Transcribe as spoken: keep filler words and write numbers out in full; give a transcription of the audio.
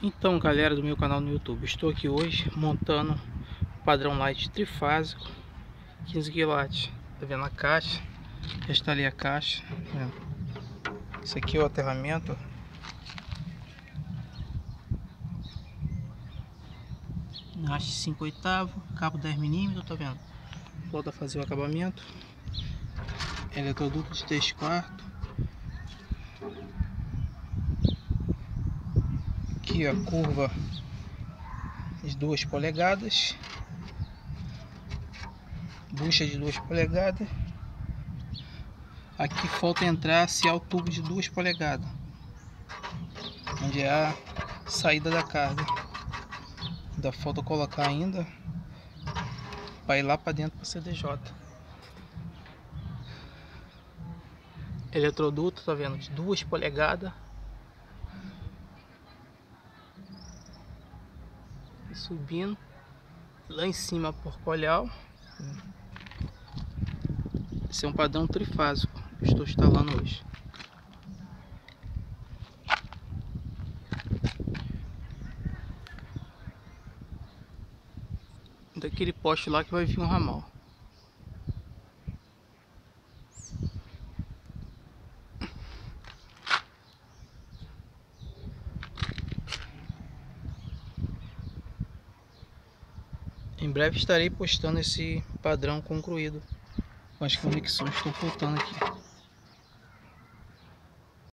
Então, galera do meu canal no YouTube, estou aqui hoje montando o padrão light trifásico quinze quilowatt. Tá vendo a caixa? Já instalei a caixa, tá vendo? Isso aqui é o aterramento. Haste cinco oitavos, cabo dez milímetros, tá vendo? Falta fazer o acabamento. Eletroduto de três quartos. Aqui a curva de duas polegadas. Bucha de duas polegadas. Aqui falta entrar se o tubo de duas polegadas, onde é a saída da carga. Ainda falta colocar ainda para ir lá para dentro para C D J. Eletroduto, tá vendo? De duas polegadas. E subindo lá em cima por colhau. Esse é um padrão trifásico que eu estou instalando hoje. Daquele poste lá que vai vir um ramal. Em breve estarei postando esse padrão concluído com as conexões que estão faltando aqui.